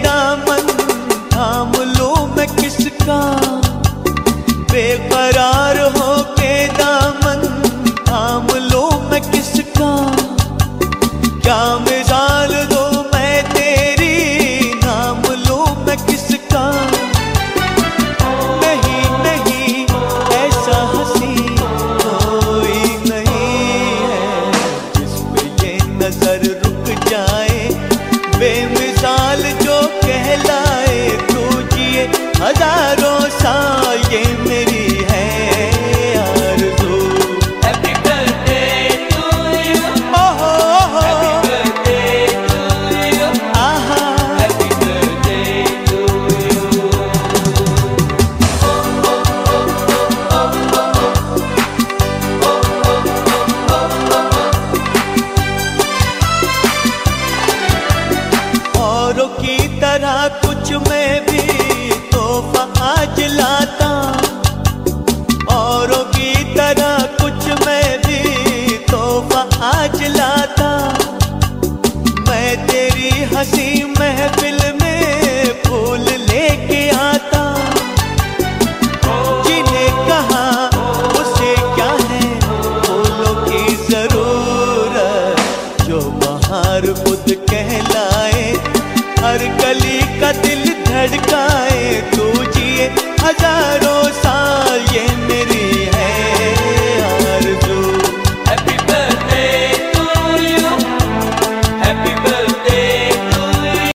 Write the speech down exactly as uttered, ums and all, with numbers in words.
दामन थाम लूं मैं किसका, बेकरार हो के दामन थाम लूं मैं किसका, क्या मिसाल दो मैं तेरी नाम लूं मैं किसका। नहीं नहीं ऐसा हंसी कोई नहीं है जिस पे ये नजर रुक जाए, बेमिसाल जो कहलाए। तू जिए हजारों साल ये मेरी है आरज़ू। Happy birthday to you, ओहो happy birthday to you, आहा happy birthday to you। औरों की तरह कुछ मैं भी तोहफा आज लाता, औरों की तरह कुछ मैं भी तोहफा आज लाता। मैं तेरी हंसी महफिल में फूल लेके आता, जिन्हें कहा उसे क्या है फूलों की जरूरत, जो बहार खुद कहलाए, हर कली का दिल धड़काए। तू जिए